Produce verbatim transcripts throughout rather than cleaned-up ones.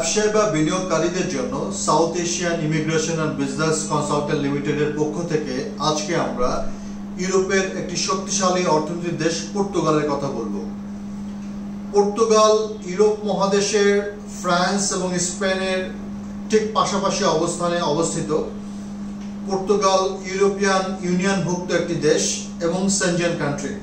ব্যবসায় বা বিনিয়োগকারীদের জন্য South Asian immigration and business consultant লিমিটেডের পক্ষ থেকে আজকে আমরা ইউরোপের একটি শক্তিশালী অর্থনৈতিক দেশ পর্তুগালের কথা বলবো। পর্তুগাল ইউরোপ মহাদেশের ফ্রান্স এবং স্পেনের ঠিক পাশাপাশি অবস্থানে অবস্থিত। পর্তুগাল ইউরোপিয়ান ইউনিয়নভুক্ত একটি দেশ এবং সেনজেন কান্ট্রি।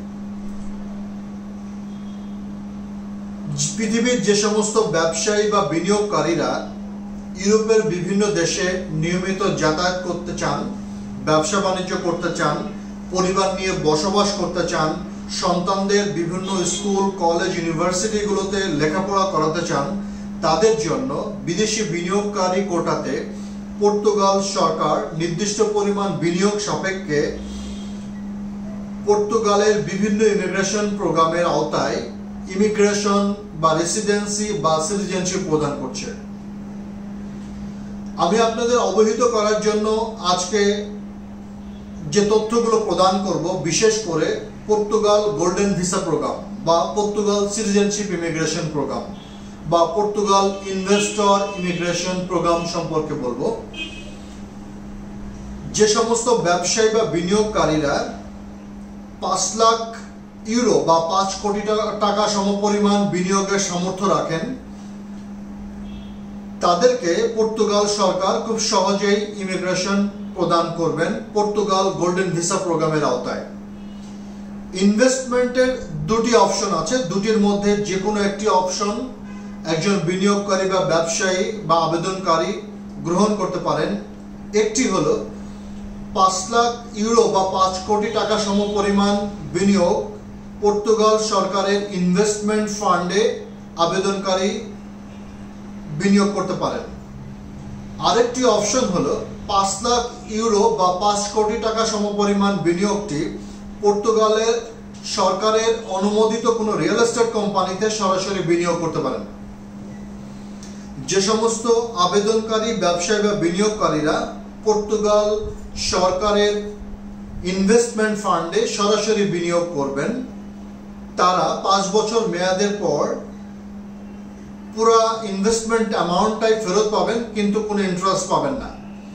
পৃথিবীর যে সমস্ত ব্যবসায়ী বা বিনিয়োগকারীরা ইউরোপের বিভিন্ন দেশে নিয়মিত যাতায়াত করতে চান, ব্যবসা বাণিজ্য করতে চান, পরিবার নিয়ে বসবাস করতে চান, সন্তানদের বিভিন্ন স্কুল কলেজ ইউনিভার্সিটিগুলোতে লেখাপড়া করাতে চান, তাদের জন্য বিদেশি বিনিয়োগকারী কোটাতে পর্তুগাল সরকার নির্দিষ্ট পরিমাণ বিনিয়োগ সাপেক্ষে পর্তুগালের বিভিন্ন ইমিগ্রেশন প্রোগ্রামের আওতায় ইমিগ্রেশন বা রেসিডেন্সি বা সিটিজেনশিপ প্রদান করছে। আমি আপনাদের অবহিত করার জন্য আজকে যে তথ্যগুলো প্রদান করব, বিশেষ করে পর্তুগাল গোল্ডেন ভিসা প্রোগ্রাম বা পর্তুগাল সিটিজেনশিপ ইমিগ্রেশন প্রোগ্রাম বা পর্তুগাল ইনভেস্টর ইমিগ্রেশন প্রোগ্রাম সম্পর্কে বলবো। যে সমস্ত ব্যবসায়ী বা বিনিয়োগকারীরা পাঁচ লাখ ইউরো বা পাঁচ কোটি টাকা সমপরিমাণ বিনিয়োগের সামর্থ্য রাখেন, তাদেরকে পর্তুগাল সরকার খুব সহজেই ইমিগ্রেশন প্রদান করবেন পর্তুগাল গোল্ডেন ভিসা প্রোগ্রামের আওতায়। ইনভেস্টমেন্টের দুটি অপশন আছে, দুটির মধ্যে যে কোনো একটি অপশন একজন বিনিয়োগকারী বা ব্যবসায়ী বা আবেদনকারী গ্রহণ করতে পারেন। একটি হলো পাঁচ লাখ ইউরো বা পাঁচ কোটি টাকা সমপরিমাণ বিনিয়োগ পর্তুগাল সরকারের ইনভেস্টমেন্ট ফান্ডে আবেদনকারী বিনিয়োগ করতে পারেন। আরেকটি অপশন হলো পাঁচ লাখ ইউরো বা পাঁচ কোটি টাকা সমপরিমাণ বিনিয়োগটি পর্তুগালের সরকারের অনুমোদিত কোনো রিয়েল এস্টেট কোম্পানিতে সরাসরি বিনিয়োগ করতে পারেন। যে সমস্ত আবেদনকারী ব্যবসায়ী বা বিনিয়োগকারীরা পর্তুগাল সরকারের ইনভেস্টমেন্ট ফান্ডে সরাসরি বিনিয়োগ করবেন, তারা পাঁচ বছর মেয়াদের পর পুরো ইনভেস্টমেন্ট অ্যামাউন্টটাই ফেরত পাবেন, কিন্তু কোনো ইন্টারেস্ট পাবেন না।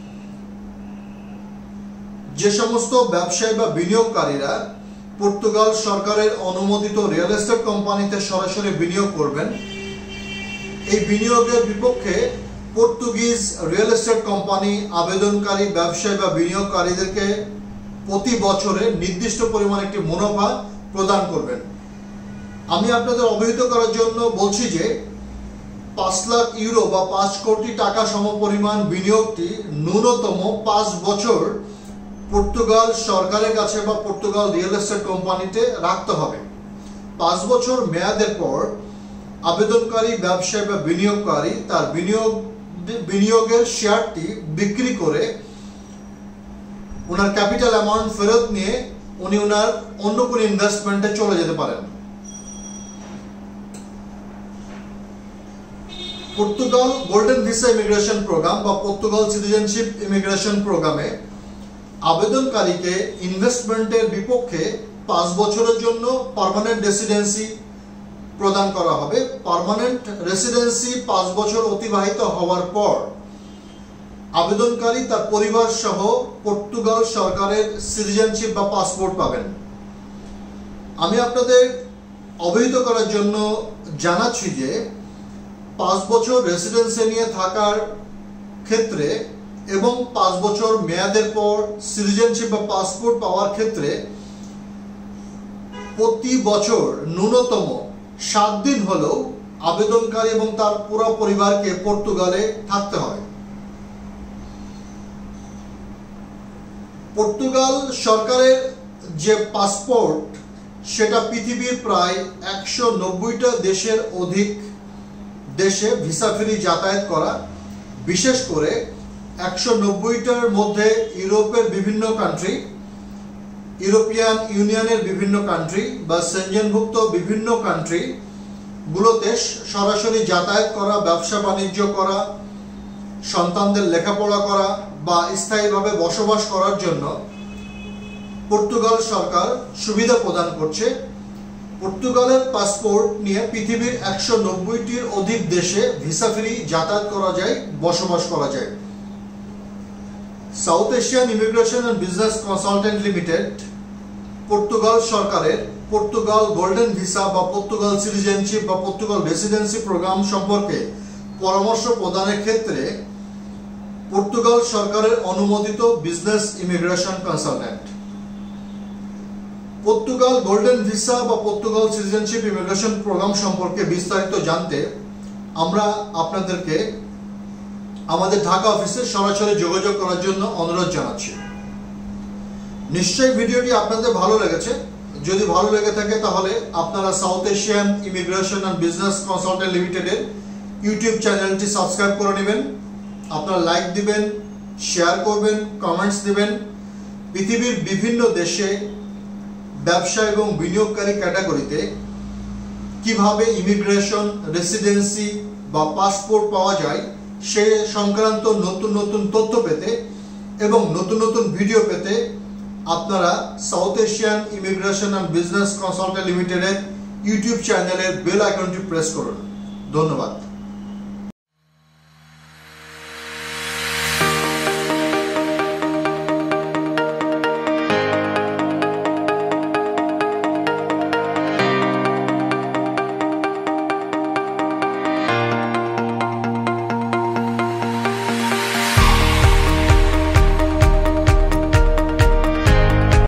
যে সমস্ত ব্যবসায়ী বা বিনিয়োগকারীরা পর্তুগাল সরকারের অনুমোদিত রিয়েল এস্টেট কোম্পানিতে সরাসরি বিনিয়োগ করবেন, এই বিনিয়োগের বিপক্ষে পর্তুগিজ রিয়েল এস্টেট কোম্পানি আবেদনকারী ব্যবসায়ী বা বিনিয়োগকারীদেরকে প্রতি বছরে নির্দিষ্ট পরিমাণ একটি মুনাফা প্রদান করবেন। আমি আপনাদের অবহিত করার জন্য বলছি যে পাঁচ লাখ ইউরো বা পাঁচ কোটি টাকা সমপরিমাণ বিনিয়োগটি ন্যূনতম পাঁচ বছর পর্তুগাল সরকারের কাছে বা পর্তুগাল রিয়েল এস্টেট কোম্পানিতে রাখতে হবে। পাঁচ বছর মেয়াদের পর আবেদনকারী ব্যবসায়ী বা বিনিয়োগকারী তার বিনিয়োগ বিনিয়োগের শেয়ারটি বিক্রি করে ওনার ক্যাপিটাল অ্যামাউন্ট ফেরত নিয়ে উনি ওনার অন্য কোনো ইনভেস্টমেন্টে চলে যেতে পারেন। Portugal golden visa immigration program বা পর্তুগাল সিটিজেনশিপ ইমিগ্রেশন প্রোগ্রামে আবেদনকারীকে ইনভেস্টমেন্টের বিপক্ষে পাঁচ বছরের জন্য পার্মানেন্ট রেসিডেন্সি প্রদান করা হবে। পার্মানেন্ট রেসিডেন্সি পাঁচ বছর অতিবাহিত হওয়ার পর আবেদনকারী তার পরিবার সহ পর্তুগাল সরকারের সিটিজেনশিপ বা পাসপোর্ট পাবেন। আমি আপনাদের অবহিত করার জন্য জানাচ্ছি যে পাঁচ বছর রেসিডেন্সি নিয়ে থাকার ক্ষেত্রে এবং পাঁচ বছর মেয়াদের পর সিটিজেনশিপ বা পাসপোর্ট পাওয়ার ক্ষেত্রে প্রতি বছর ন্যূনতম সাত দিন হলেও আবেদনকারী এবং তার পুরো পরিবারকে পর্তুগালে থাকতে হবে। পর্তুগাল সরকারের যে পাসপোর্ট সেটা পৃথিবীর প্রায় একশো নব্বইটা দেশের অধিক দেশে ভিসা ফ্রি যাতায়াত করা, বিশেষ করে একশো নব্বইটার মধ্যে ইউরোপের বিভিন্ন কান্ট্রি, ইউরোপিয়ান ইউনিয়নের বিভিন্ন কান্ট্রি বা সেনজেনভুক্ত বিভিন্ন কান্ট্রি গুলোতে সরাসরি যাতায়াত করা, ব্যবসা বাণিজ্য করা, সন্তানদের লেখাপড়া করা বা স্থায়ীভাবে বসবাস করার জন্য পর্তুগাল সরকার সুবিধা প্রদান করছে। পর্তুগালের পাসপোর্ট নিয়ে পৃথিবীর একশো নব্বইটির অধিক দেশে ভিসা ফ্রি যাতায়াত করা যায়, বসবাস করা যায়। South Asian immigration and business consultant limited Portugal সরকারের পর্তুগাল গোল্ডেন ভিসা বা পর্তুগাল সিটিজেনশিপ বা পর্তুগাল রেসিডেন্সি প্রোগ্রাম সম্পর্কে পরামর্শ প্রদানের ক্ষেত্রে পর্তুগাল সরকারের অনুমোদিত business immigration consultant. Portugal golden visa বা পর্তুগাল সিটিজেনশিপ ইমিগ্রেশন প্রোগ্রাম সম্পর্কে বিস্তারিত জানতে আমরা আপনাদেরকে আমাদের ঢাকা অফিসে সরাসরি যোগাযোগ করার জন্য অনুরোধ জানাচ্ছি। নিশ্চয়ই ভিডিওটি আপনাদের ভালো লেগেছে। যদি ভালো লেগে থাকে তাহলে আপনারা South Asian immigration and business consultant লিমিটেডের ইউটিউব চ্যানেলটি সাবস্ক্রাইব করে নেবেন। আপনারা লাইক দিবেন, শেয়ার করবেন, কমেন্টস দিবেন। পৃথিবীর বিভিন্ন দেশে ব্যবসা এবং বিনিয়োগকারী ক্যাটাগরিতে কিভাবে ইমিগ্রেশন, রেসিডেন্সি বা পাসপোর্ট পাওয়া যায় সে সংক্রান্ত নতুন নতুন তথ্য পেতে এবং নতুন নতুন ভিডিও পেতে আপনারা South Asian immigration and business consultant লিমিটেডের ইউটিউব চ্যানেলের বেল আইকনটি প্রেস করুন। ধন্যবাদ।